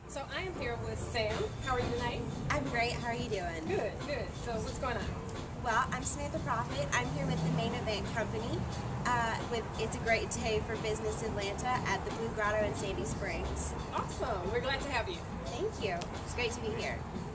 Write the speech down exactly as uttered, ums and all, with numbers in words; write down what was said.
So I am here with Sam. How are you tonight? I'm great. How are you doing? Good, good. So what's going on? Well, I'm Samantha Prophet. I'm here with the Main Event Company. Uh, with It's a Great Day for Business Atlanta at the Blue Grotto in Sandy Springs. Awesome. We're glad to have you. Thank you. It's great to be here.